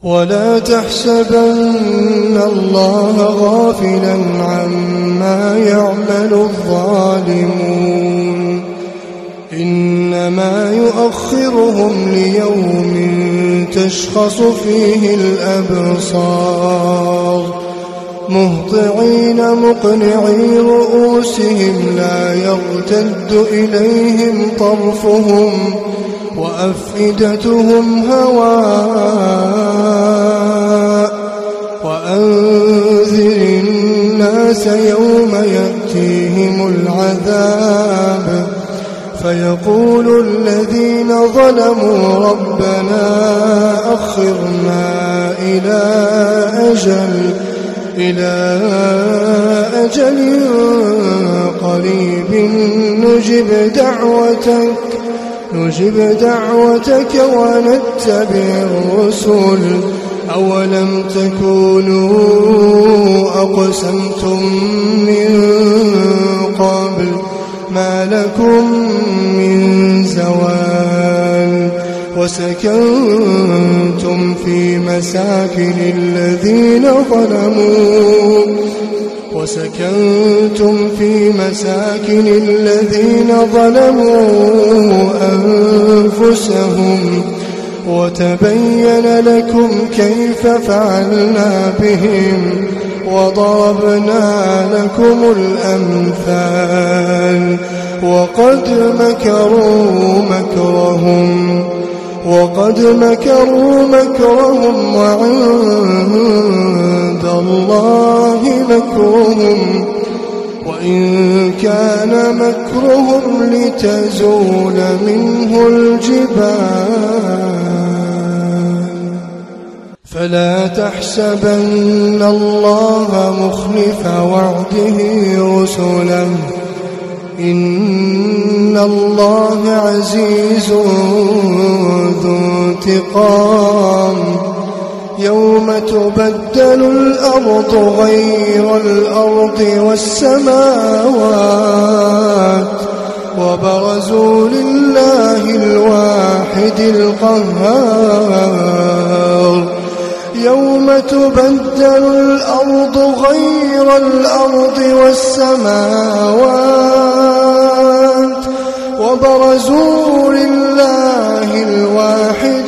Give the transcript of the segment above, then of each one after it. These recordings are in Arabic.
ولا تحسبن الله غافلا عما يعمل الظالمون إنما يؤخرهم ليوم تشخص فيه الأبصار مهطعين مقنعي رؤوسهم لا يرتد إليهم طرفهم وأفئدتهم هواء وأنذر الناس يوم يأتيهم العذاب فيقول الذين ظلموا ربنا أخرنا إلى أجل قريب نجب دعوتك ونتبع الرسل أولم تكونوا أقسمتم من قبل ما لكم من زوال وسكنتم في مساكن الذين ظلموا أنفسهم وتبين لكم كيف فعلنا بهم وضربنا لكم الأمثال وقد مكروا مكرهم وعند الله مكرهم وإن كان مكرهم لتزول منه الجبال فلا تحسبن الله مخلف وعده رسله إن الله عزيز ذو انتقام يوم تبدل الأرض غير الأرض والسماوات وبرزوا لله الواحد القهار يوم تبدل الأرض غير الأرض والسماوات وبرزوا لله الواحد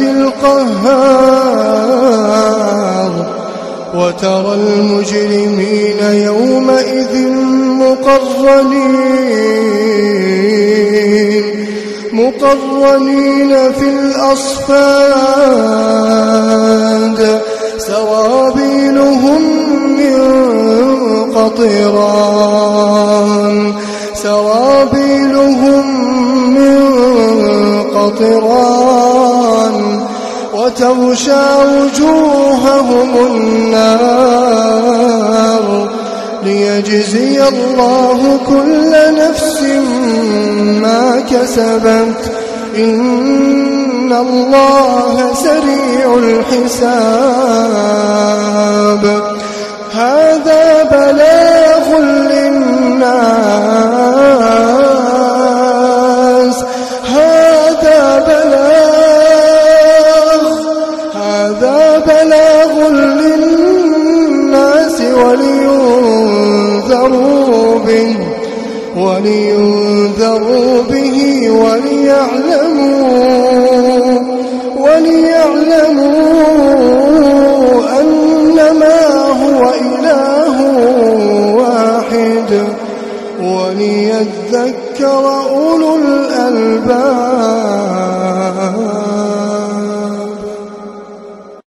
القهار وترى المجرمين يومئذ مقرنين في الأصفاد سرابيلهم من قطران وتغشى وجوههم النار ليجزي الله كل نفس ما كسبت إن الله سريع الحساب هذا بلاغ للناس ولينذروا به وليعلموا أنما هو إله واحد وليذكر أولو الألباب.